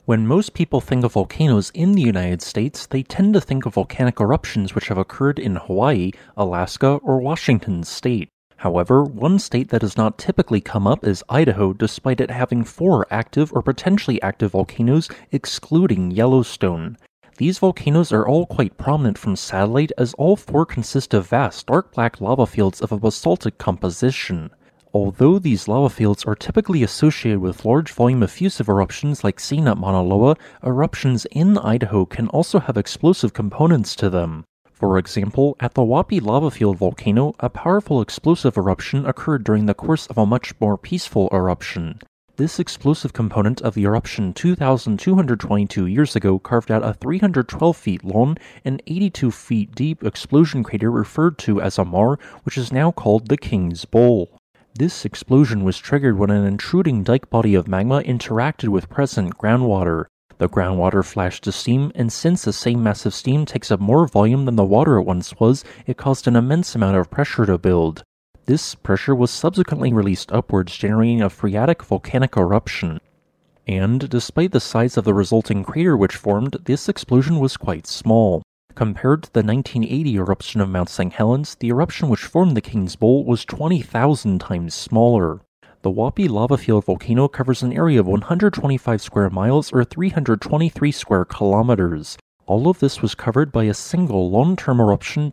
When most people think of volcanoes in the United States, they tend to think of volcanic eruptions which have occurred in Hawaii, Alaska, or Washington state. However, one state that does not typically come up is Idaho, despite it having 4 active or potentially active volcanoes, excluding Yellowstone. These volcanoes are all quite prominent from satellite, as all 4 consist of vast dark black lava fields of a basaltic composition. Although these lava fields are typically associated with large volume effusive eruptions like seen at Mauna Loa, eruptions in Idaho can also have explosive components to them. For example, at the Wapi Lava Field volcano, a powerful explosive eruption occurred during the course of a much more peaceful eruption. This explosive component of the eruption 2,222 years ago carved out a 312 feet long and 82 feet deep explosion crater referred to as a maar, which is now called the King's Bowl. This explosion was triggered when an intruding dike body of magma interacted with present groundwater. The groundwater flashed to steam, and since the same massive steam takes up more volume than the water it once was, it caused an immense amount of pressure to build. This pressure was subsequently released upwards, generating a phreatic volcanic eruption. And, despite the size of the resulting crater which formed, this explosion was quite small. Compared to the 1980 eruption of Mount St. Helens, the eruption which formed the King's Bowl was 20,000 times smaller. The Wapi Lava Field volcano covers an area of 125 square miles or 323 square kilometers. All of this was covered by a single long-term eruption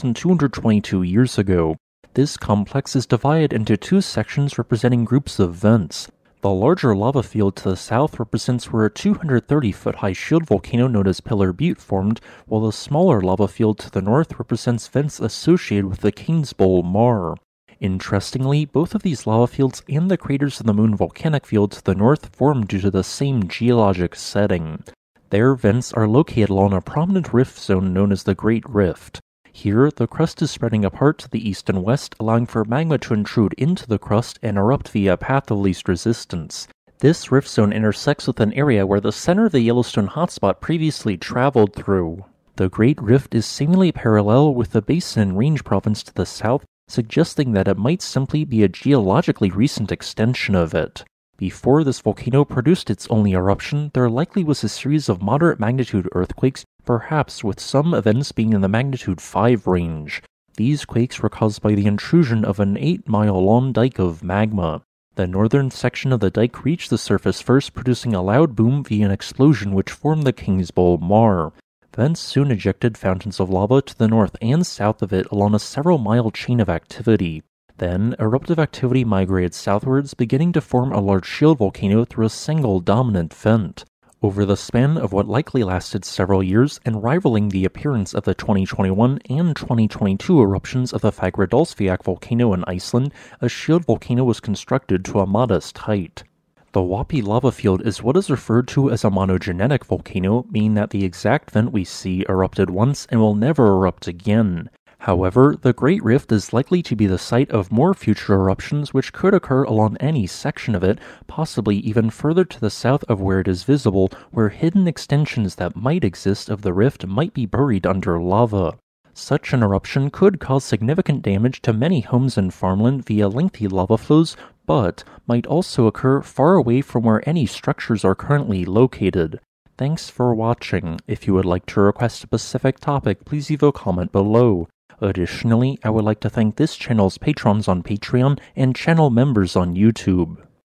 2,222 years ago. This complex is divided into 2 sections representing groups of vents. The larger lava field to the south represents where a 230-foot-high shield volcano known as Pillar Butte formed, while the smaller lava field to the north represents vents associated with the King's Bowl maar. Interestingly, both of these lava fields and the craters in the Moon volcanic field to the north formed due to the same geologic setting. Their vents are located along a prominent rift zone known as the Great Rift. Here, the crust is spreading apart to the east and west, allowing for magma to intrude into the crust and erupt via a path of least resistance. This rift zone intersects with an area where the center of the Yellowstone hotspot previously traveled through. The Great Rift is seemingly parallel with the Basin and Range province to the south, suggesting that it might simply be a geologically recent extension of it. Before this volcano produced its only eruption, there likely was a series of moderate magnitude earthquakes, perhaps with some events being in the magnitude 5 range. These quakes were caused by the intrusion of an 8-mile-long dike of magma. The northern section of the dike reached the surface first, producing a loud boom via an explosion which formed the King's Bowl maar. Vents soon ejected fountains of lava to the north and south of it along a several-mile chain of activity. Then, eruptive activity migrated southwards, beginning to form a large shield volcano through a single dominant vent. Over the span of what likely lasted several years, and rivaling the appearance of the 2021 and 2022 eruptions of the Fagradalsfjall volcano in Iceland, a shield volcano was constructed to a modest height. The Wapi Lava Field is what is referred to as a monogenetic volcano, meaning that the exact vent we see erupted once and will never erupt again. However, the Great Rift is likely to be the site of more future eruptions which could occur along any section of it, possibly even further to the south of where it is visible, where hidden extensions that might exist of the rift might be buried under lava. Such an eruption could cause significant damage to many homes and farmland via lengthy lava flows, but might also occur far away from where any structures are currently located. Thanks for watching. If you would like to request a specific topic, please leave a comment below. Additionally, I would like to thank this channel's patrons on Patreon and channel members on YouTube.